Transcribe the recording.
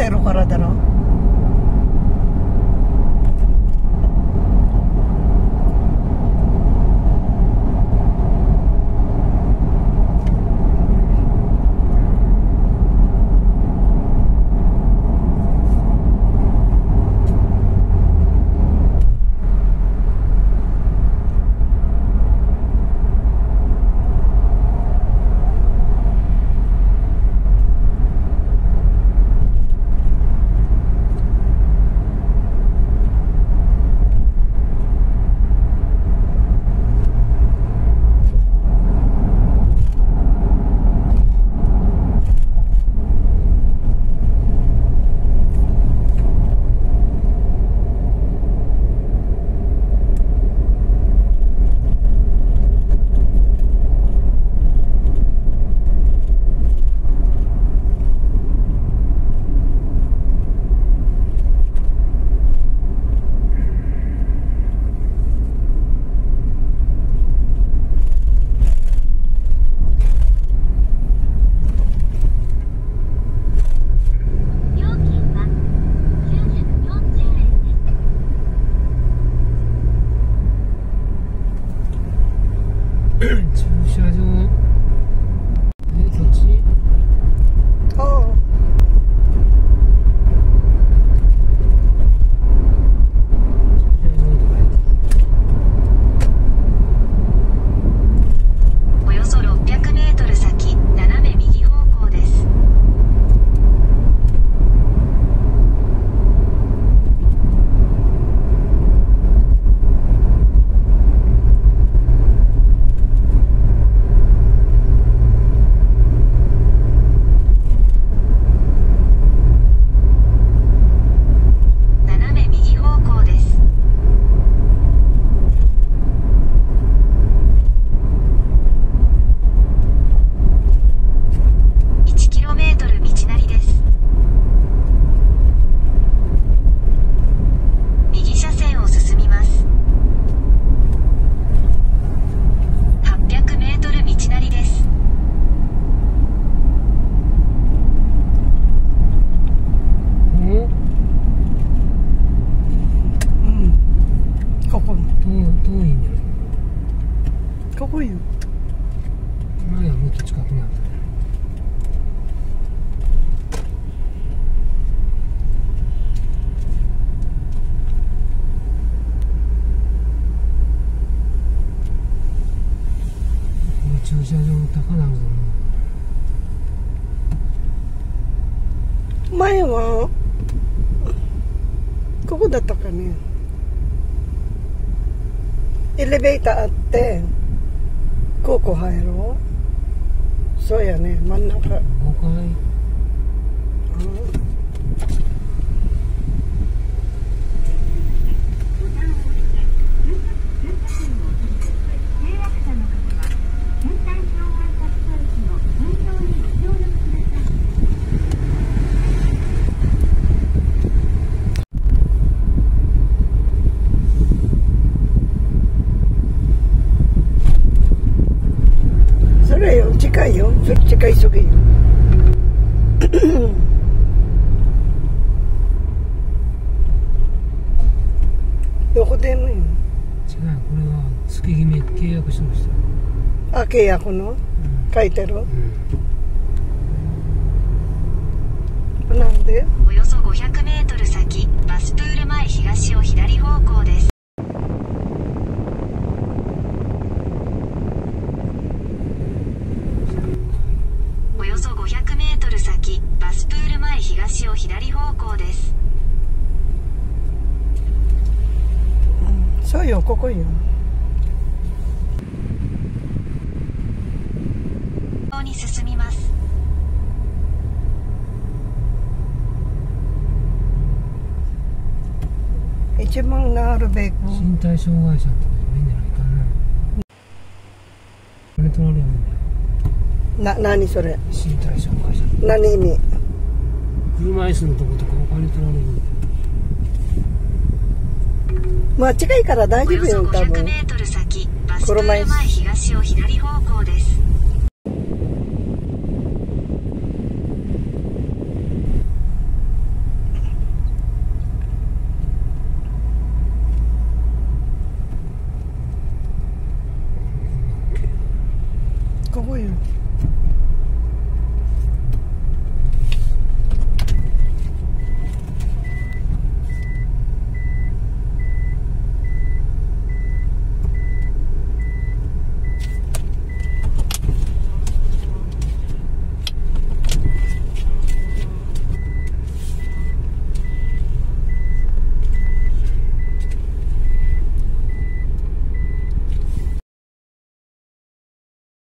てるからだろ。 駐車場高なるぞ。 前はここだったかね。エレベーターあってここ入ろう。そうやね、真ん中5階。近いよ、そっちが急げよ。どこでもいいよ。違う、 これは月決め契約してました。 あ、契約の、書いてる、なんでおよそ500メートル先、バスプール前東を左方向です。およそ500メートル先、バスプール前東を左方向です。 そうよ、ここよ。 に進みます。 一番なるべく身体障害者のところがいいんじゃないかな。これ取られるんだよ。 何それ。 身体障害者。 何意味。 車椅子のとことかお金取られるんだよ。 まあ近いから大丈夫よ、多分。 およそ500メートル先、バスプール前東を左方向です。 こやん。